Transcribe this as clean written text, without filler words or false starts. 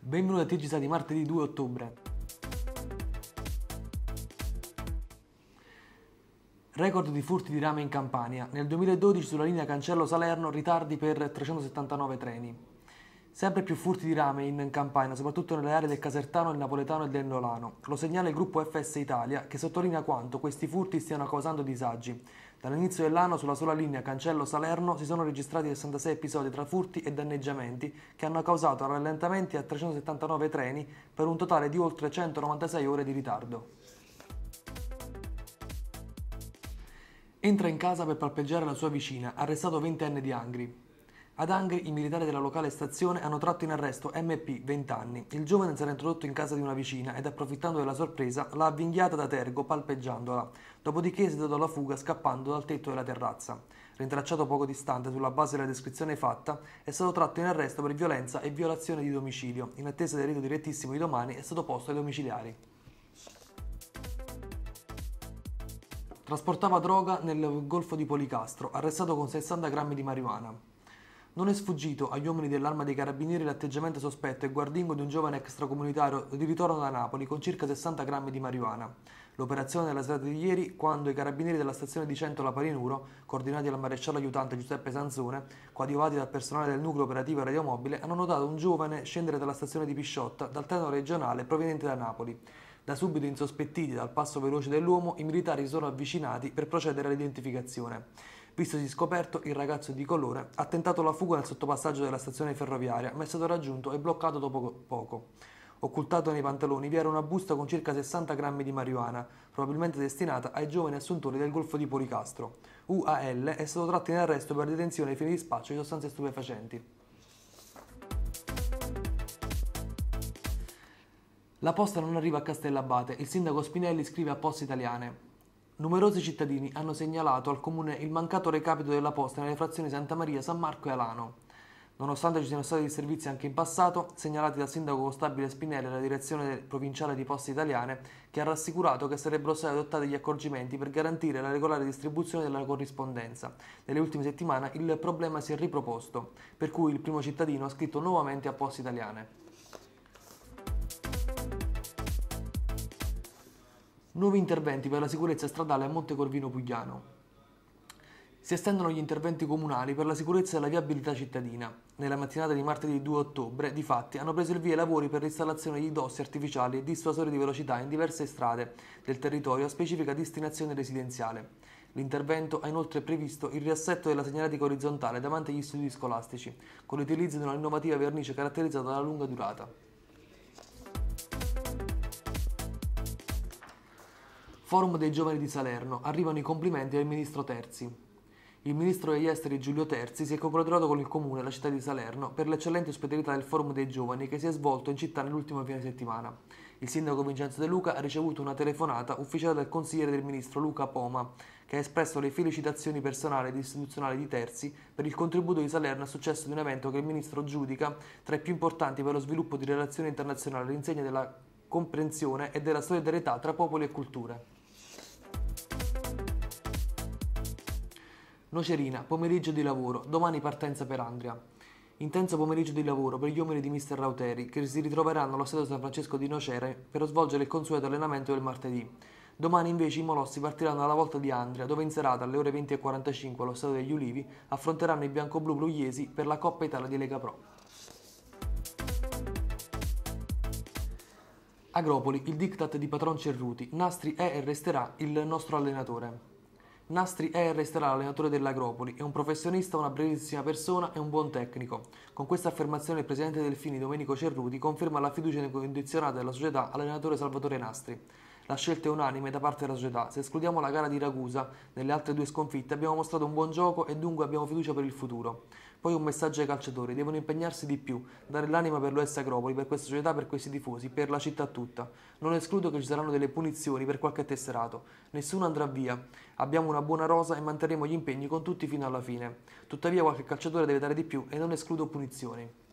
Benvenuti a TG di martedì 2 ottobre. Record di furti di rame in Campania. Nel 2012 sulla linea Cancello-Salerno ritardi per 379 treni. Sempre più furti di rame in Campania, soprattutto nelle aree del Casertano, del Napoletano e del Nolano. Lo segnala il gruppo FS Italia, che sottolinea quanto questi furti stiano causando disagi. Dall'inizio dell'anno sulla sola linea Cancello-Salerno si sono registrati 66 episodi tra furti e danneggiamenti che hanno causato rallentamenti a 379 treni per un totale di oltre 196 ore di ritardo. Entra in casa per palpeggiare la sua vicina, arrestato 20enne di Angri. Ad Angri i militari della locale stazione hanno tratto in arresto MP, 20 anni. Il giovane si era introdotto in casa di una vicina ed approfittando della sorpresa l'ha avvinghiata da tergo palpeggiandola, dopodiché si è dato alla fuga scappando dal tetto della terrazza. Rintracciato poco distante sulla base della descrizione fatta, è stato tratto in arresto per violenza e violazione di domicilio. In attesa del rito direttissimo di domani è stato posto ai domiciliari. Trasportava droga nel golfo di Policastro, arrestato con 60 grammi di marijuana. Non è sfuggito agli uomini dell'Arma dei Carabinieri l'atteggiamento sospetto e guardingo di un giovane extracomunitario di ritorno da Napoli con circa 60 grammi di marijuana. L'operazione della serata di ieri, quando i carabinieri della stazione di Centola Parinuro, coordinati dal maresciallo aiutante Giuseppe Sanzone, coadiuvati dal personale del nucleo operativo radiomobile, hanno notato un giovane scendere dalla stazione di Pisciotta dal treno regionale proveniente da Napoli. Da subito insospettiti dal passo veloce dell'uomo, i militari si sono avvicinati per procedere all'identificazione. Vistosi scoperto, il ragazzo di colore ha tentato la fuga nel sottopassaggio della stazione ferroviaria, ma è stato raggiunto e bloccato dopo poco. Occultato nei pantaloni vi era una busta con circa 60 grammi di marijuana, probabilmente destinata ai giovani assuntori del golfo di Policastro. UAL è stato tratto in arresto per detenzione ai fini di spaccio di sostanze stupefacenti. La posta non arriva a Castellabate, il sindaco Spinelli scrive a Poste Italiane. Numerosi cittadini hanno segnalato al comune il mancato recapito della posta nelle frazioni Santa Maria, San Marco e Alano. Nonostante ci siano stati disservizi anche in passato, segnalati dal sindaco constabile Spinelli alla direzione provinciale di Poste Italiane, che ha rassicurato che sarebbero stati adottati gli accorgimenti per garantire la regolare distribuzione della corrispondenza. Nelle ultime settimane il problema si è riproposto, per cui il primo cittadino ha scritto nuovamente a Poste Italiane. Nuovi interventi per la sicurezza stradale a Montecorvino Pugliano. Si estendono gli interventi comunali per la sicurezza e la viabilità cittadina. Nella mattinata di martedì 2 ottobre, difatti, hanno preso il via i lavori per l'installazione di dossi artificiali e dissuasori di velocità in diverse strade del territorio a specifica destinazione residenziale. L'intervento ha inoltre previsto il riassetto della segnaletica orizzontale davanti agli istituti scolastici, con l'utilizzo di una innovativa vernice caratterizzata dalla lunga durata. Forum dei giovani di Salerno. Arrivano i complimenti al ministro Terzi. Il ministro degli esteri Giulio Terzi si è congratulato con il comune e la città di Salerno per l'eccellente ospitalità del Forum dei giovani che si è svolto in città nell'ultimo fine settimana. Il sindaco Vincenzo De Luca ha ricevuto una telefonata ufficiale dal consigliere del ministro Luca Poma, che ha espresso le felicitazioni personali ed istituzionali di Terzi per il contributo di Salerno al successo di un evento che il ministro giudica tra i più importanti per lo sviluppo di relazioni internazionali all'insegna della comprensione e della solidarietà tra popoli e culture. Nocerina, pomeriggio di lavoro, domani partenza per Andria. Intenso pomeriggio di lavoro per gli uomini di Mister Rauteri, che si ritroveranno allo stadio San Francesco di Nocera per svolgere il consueto allenamento del martedì. Domani invece i molossi partiranno alla volta di Andria, dove in serata alle ore 20:45 allo stadio degli Ulivi affronteranno i bianco-blu pugliesi per la Coppa Italia di Lega Pro. Agropoli, il diktat di patron Cerruti, Nastri è e resterà il nostro allenatore. Nastri è e resterà l'allenatore dell'Agropoli, è un professionista, una bravissima persona e un buon tecnico. Con questa affermazione il presidente Delfini, Domenico Cerruti, conferma la fiducia incondizionata della società all'allenatore Salvatore Nastri. La scelta è unanime da parte della società. Se escludiamo la gara di Ragusa, nelle altre due sconfitte abbiamo mostrato un buon gioco e dunque abbiamo fiducia per il futuro. Poi un messaggio ai calciatori, devono impegnarsi di più, dare l'anima per l'OS Agropoli, per questa società, per questi tifosi, per la città tutta. Non escludo che ci saranno delle punizioni per qualche tesserato. Nessuno andrà via. Abbiamo una buona rosa e manterremo gli impegni con tutti fino alla fine. Tuttavia qualche calciatore deve dare di più e non escludo punizioni.